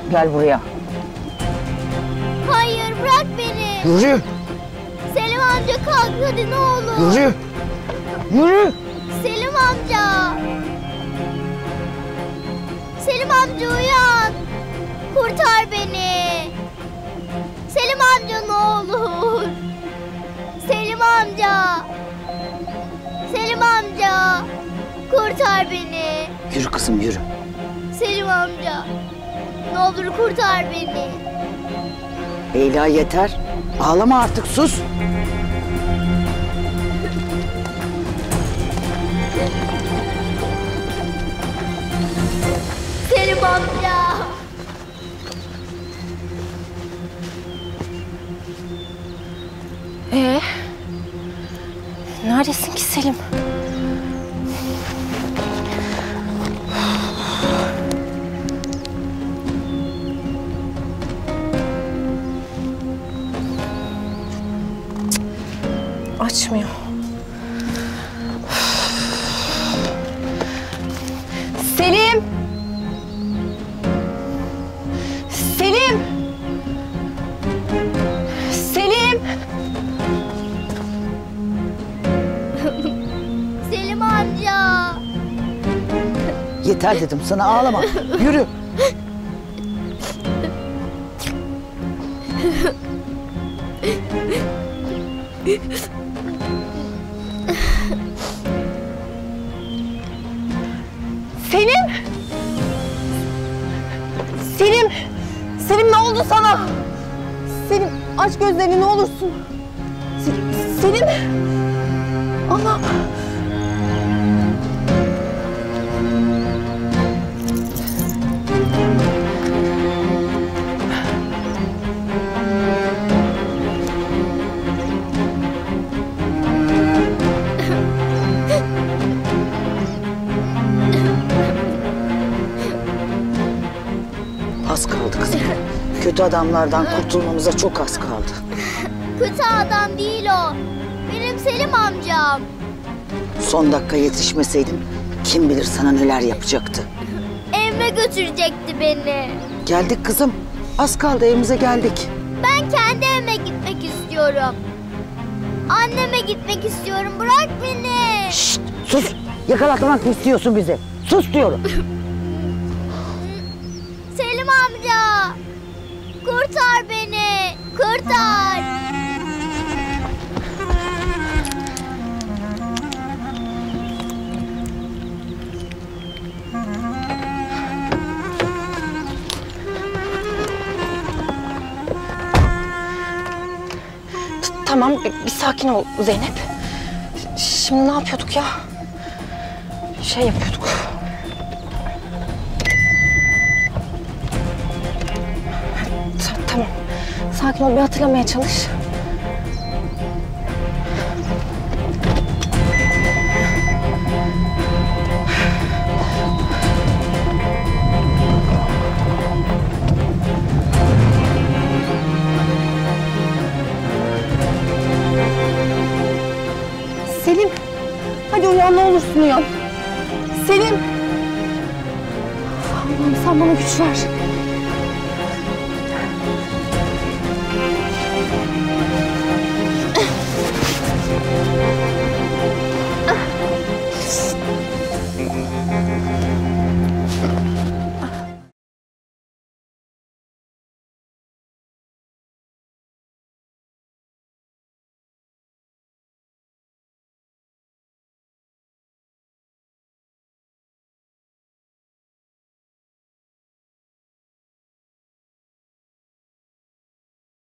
Gel buraya. Hayır, bırak beni. Yürü. Selim amca kalk hadi ne olur. Yürü. Yürü. Selim amca. Selim amca uyan. Kurtar beni. Selim amca ne olur. Selim amca. Selim amca. Kurtar beni. Yürü kızım yürü. Selim amca. Ne olur kurtar beni. Leyla yeter. Ağlama artık, sus. Selim amca. Neredesin ki Selim? Açmıyor. Selim! Selim! Selim! Selim amca. Yeter dedim sana, ağlama. Yürü. Selim! Selim! Selim ne oldu sana? Selim aç gözlerini ne olursun. Selim! Ana! Az kaldı kızım. Kötü adamlardan kurtulmamıza çok az kaldı. Kötü adam değil o. Benim Selim amcam. Son dakika yetişmeseydin kim bilir sana neler yapacaktı. Evime götürecekti beni. Geldik kızım. Az kaldı, evimize geldik. Ben kendi evime gitmek istiyorum. Anneme gitmek istiyorum. Bırak beni. Şşt, sus. Yakalatmak mı istiyorsun bizi? Sus diyorum. Selim amca. Kurtar beni. Kurtar. Tamam bir sakin ol Zeynep. Şimdi ne yapıyorduk ya? Şey yapıyorduk. Tamam. Sakin ol, bir hatırlamaya çalış. Selim, hadi uyan ne olursun uyan. Selim. Allah'ım sen bana güç ver.